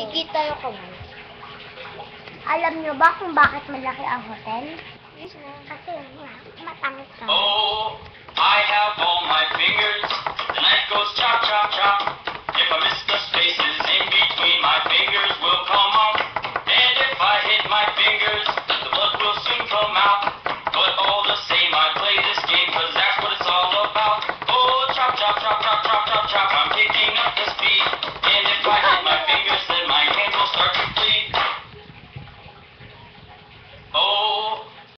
Kikita yung kamay. Alam nyo ba kung bakit malaki ang hotel? Yes, na. Kasi matangit ka. Oh, I have all my fingers. The night goes chop, chop, chop. If I miss the spaces in between, my fingers will come off. And if I hit my fingers, the blood will soon come out. But all the same, I play this game, cause that's what it's all about. Oh, chop, chop, chop, chop, chop, chop, chop. I'm picking up the